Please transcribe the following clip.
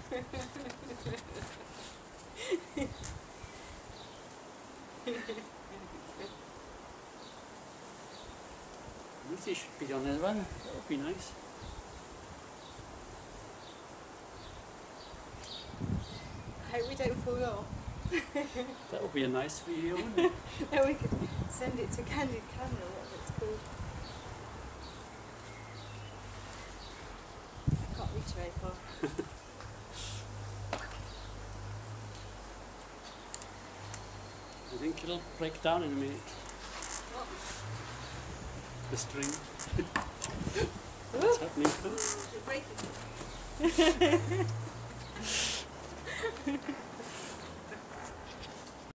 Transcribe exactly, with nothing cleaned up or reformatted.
Lucy should be on as well. That would be nice. I hope we don't fall off. That would be a nice video, wouldn't it? Then we could send it to Candid Camera, whatever it's called. I can't reach very far. I think it'll break down in a minute. What? The string. What's happening? You're breaking it.